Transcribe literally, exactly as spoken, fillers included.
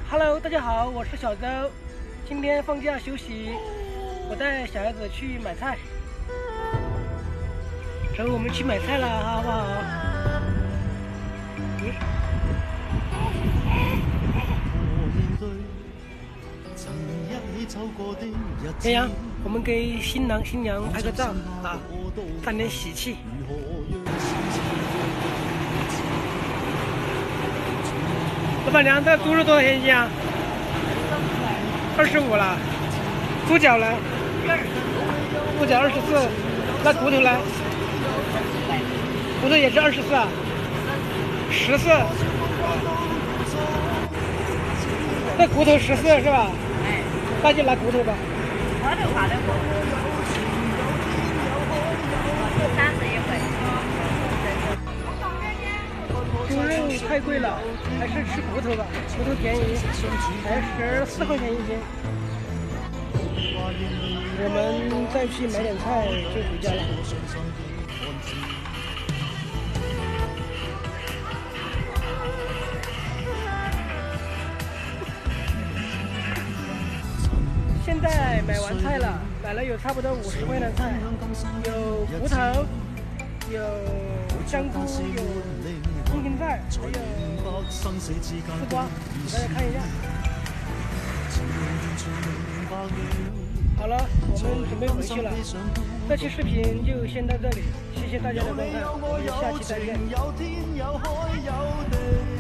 Hello， 大家好，我是小周。今天放假休息，我带小孩子去买菜。走，我们去买菜了，好不好？嗯。洋洋，我们给新郎新娘拍个照啊，沾点喜气。老板娘，这猪肉多少钱一斤啊？二十五了。猪脚呢？猪脚二十四。那骨头呢？骨头也是二十四啊。十四。这骨头十四是吧？哎。那就拿骨头吧。好的，好的。三十一份。猪肉太贵了，还是吃骨头吧，骨头便宜，才十四块钱一斤。我们再去买点菜就回家了。现在买完菜了，买了有差不多五十块的菜，有骨头，有香菇，有空心菜，还有丝瓜，给大家看一下。好了，我们准备回去了。这期视频就先到这里，谢谢大家的观看，我们下期再见。